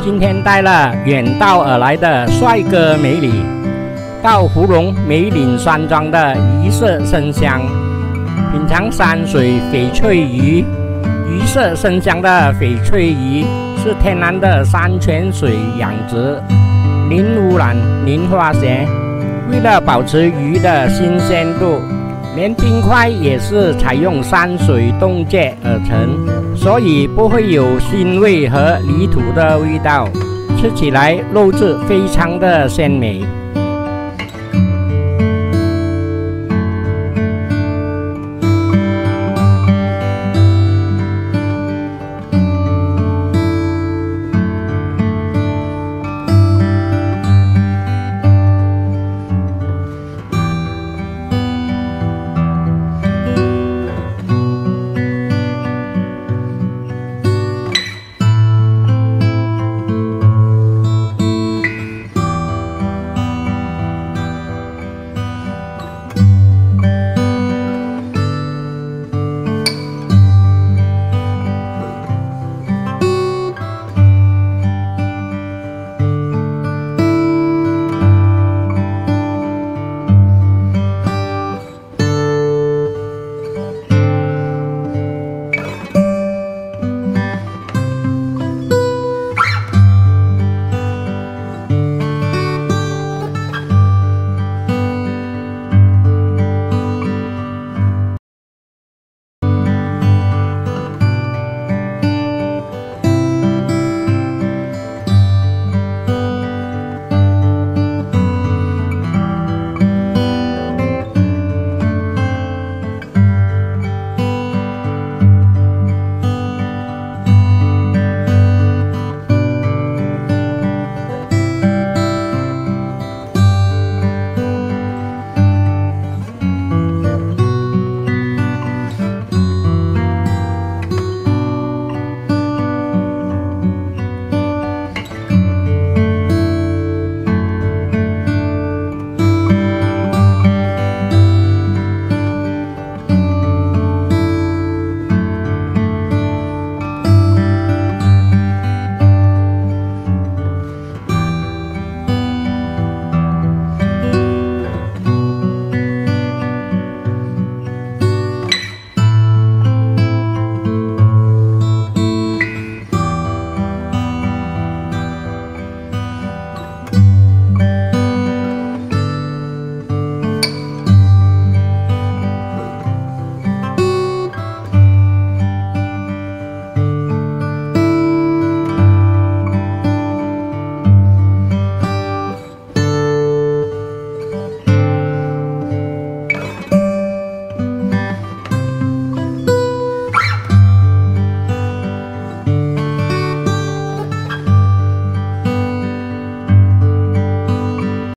今天带了远道而来的帅哥美女，到芙蓉梅岭山庄的鱼色生香，品尝山水翡翠鱼。鱼色生香的翡翠鱼是天然的山泉水养殖，零污染、零化学。为了保持鱼的新鲜度，连冰块也是采用山水冻结而成，所以不会有腥味和泥土的味道，吃起来肉质非常的鲜美。